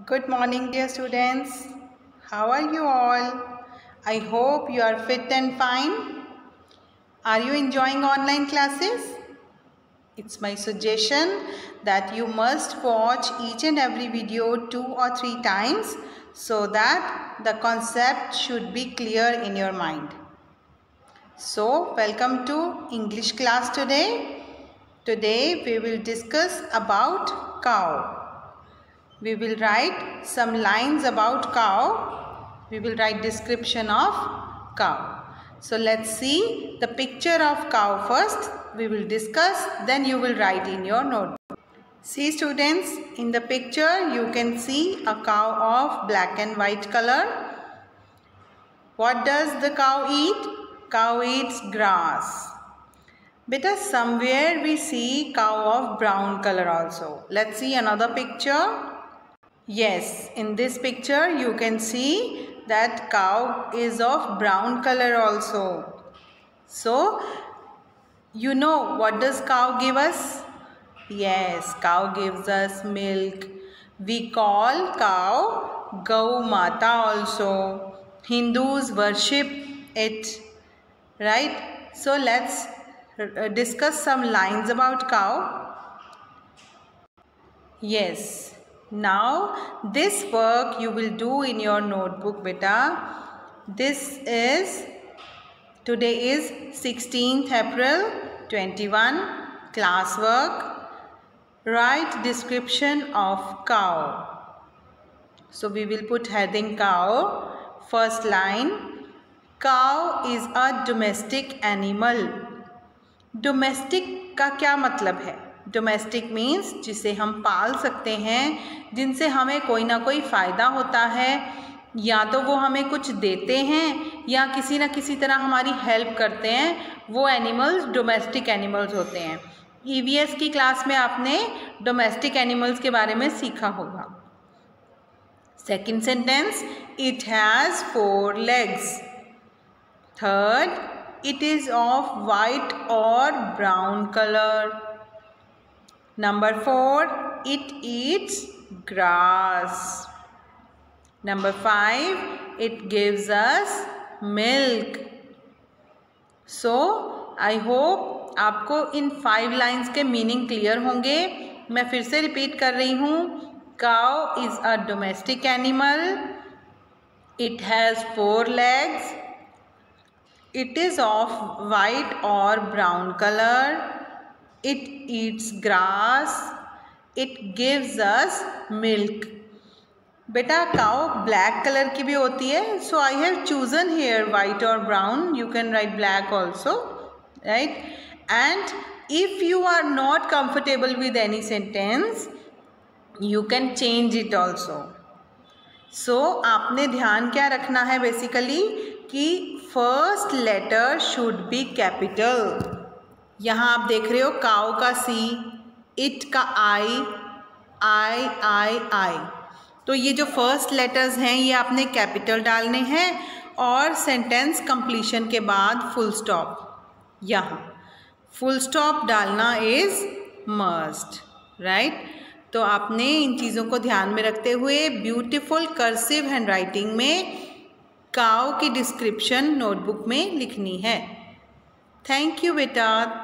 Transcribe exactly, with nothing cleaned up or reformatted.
Good morning, dear students. How are you all? I hope you are fit and fine. Are you enjoying online classes? It's my suggestion that you must watch each and every video two or three times so that the concept should be clear in your mind. So, welcome to English class today. Today we will discuss about cow. We will write some lines about cow. We will write description of cow. So let's see the picture of cow first. We will discuss, then you will write in your notebook. See students, in the picture you can see a cow of black and white color. What does the cow eat? Cow eats grass. Beta, somewhere we see cow of brown color also. Let's see another picture. Yes, in this picture you can see that cow is of brown color also. So, you know what does cow give us? Yes, cow gives us milk. We call cow Gau Mata also. Hindus worship it, right? So, let's discuss some lines about cow. Yes. Now, this work you will do in your notebook, beta. This is, today is sixteenth April twenty-one, class work. Write description of cow. So, we will put heading cow. First line, cow is a domestic animal. Domestic का क्या मतलब है? Domestic means जिसे हम पाल सकते हैं, जिनसे हमें कोई ना कोई फ़ायदा होता है, या तो वो हमें कुछ देते हैं या किसी न किसी तरह हमारी हेल्प करते हैं, वो एनिमल्स डोमेस्टिक एनिमल्स होते हैं। ईवीएस की क्लास में आपने डोमेस्टिक एनिमल्स के बारे में सीखा होगा। Second sentence, it has four legs. Third, it is of white or brown color. Number four, it eats grass. Number five, it gives us milk. So, I hope आपको इन five lines के meaning clear होंगे। मैं फिर से repeat कर रही हूँ। Cow is a domestic animal. It has four legs. It is of white or brown color. It eats grass. It gives us milk. बेटा cow black color की भी होती है. So I have chosen here white or brown. You can write black also, right? And if you are not comfortable with any sentence, you can change it also. So आपने ध्यान क्या रखना है basically कि first letter should be capital. यहाँ आप देख रहे हो काउ का सी, इट का आई, आई आई आई, तो ये जो फर्स्ट लेटर्स हैं ये आपने कैपिटल डालने हैं और सेंटेंस कंप्लीशन के बाद फुल स्टॉप। यहाँ फुल स्टॉप डालना इज़ मस्ट, राइट? तो आपने इन चीज़ों को ध्यान में रखते हुए ब्यूटीफुल कर्सिव हैंडराइटिंग में काउ की डिस्क्रिप्शन नोटबुक में लिखनी है। थैंक यू बेटा।